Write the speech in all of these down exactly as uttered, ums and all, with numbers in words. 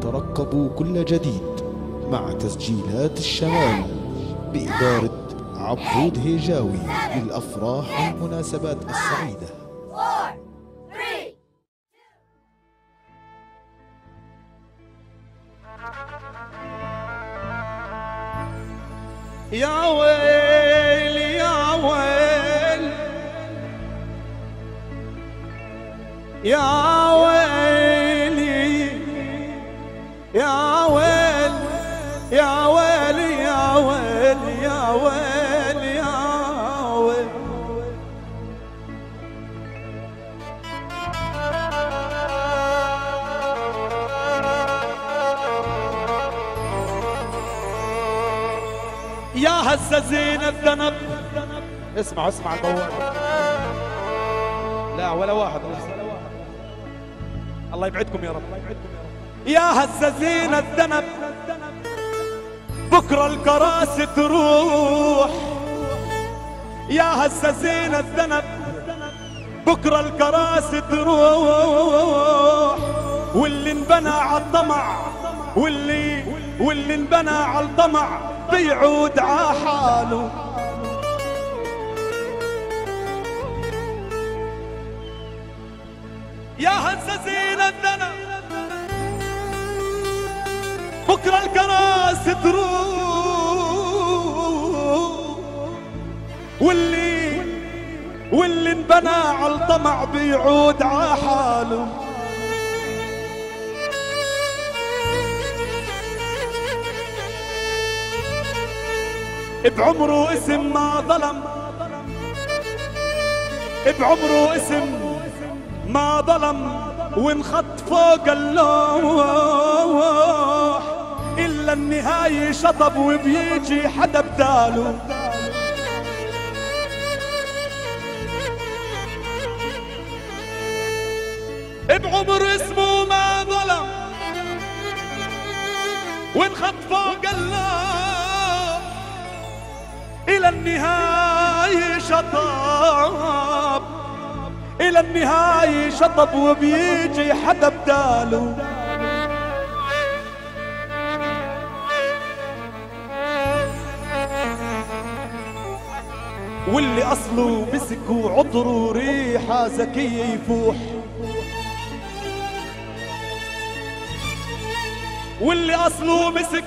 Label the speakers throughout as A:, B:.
A: ترقبوا كل جديد مع تسجيلات الشمال بإدارة عبود هيجاوي للأفراح والمناسبات السعيدة.
B: يا ويل يا ويل يا ويلي يا ويل يا ويل يا ويل يا ويل يا ويل يا هزة زين الذنب. اسمع اسمع البواب. لا ولا واحد الله يبعدكم يا رب. يا هزة زين الذنب بكرة الكراسي تروح. يا هزة زين الذنب بكرة الكراسي تروح. واللي انبنى على الطمع واللي واللي انبنى على الطمع بيعود ع حاله. يا هزة زين الذنب بكرة الكراسي تروح. واللي واللي انبنى على الطمع بيعود ع حاله. بعمره اسم ما ظلم بعمره اسم ما ظلم وانخط فوق اللوح. إلا النهاية شطب وبيجي حدا بداله. بعمر اسمه ما ظلم وانخط فوق اللوح. إلى النهاية شطب إلى النهاية شطب وبيجي حدا بداله. واللي أصله مسك وعطره ريحة زكية يفوح. واللي أصله مسك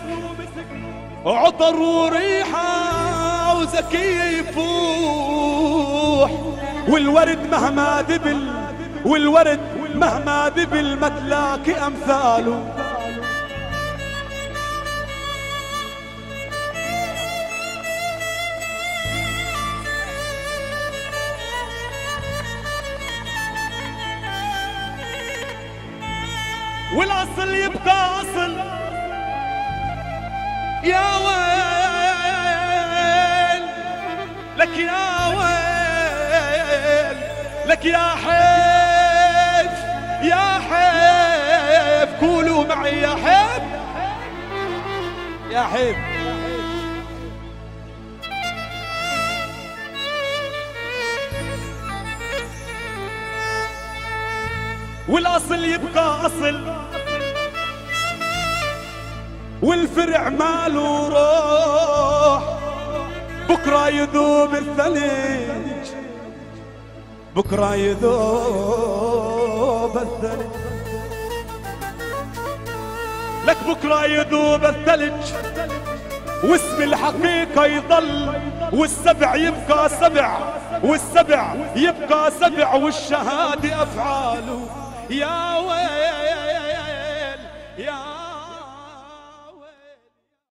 B: عطره ريحة وزكية يفوح. والورد مهما ذبل والورد مهما ذبل ما تلاقي أمثاله. والأصل يبقى أصل. يا ويل لك يا ويل لك يا حيف يا حيف. قولوا معي يا حيف يا حيف. والأصل يبقى أصل والفرع ماله روح. بكرة يذوب الثلج بكرة يذوب الثلج. لك بكرة يذوب الثلج واسم الحقيقة يضل. والسبع يبقى سبع والسبع يبقى سبع والشهادة أفعاله. يا ويل يا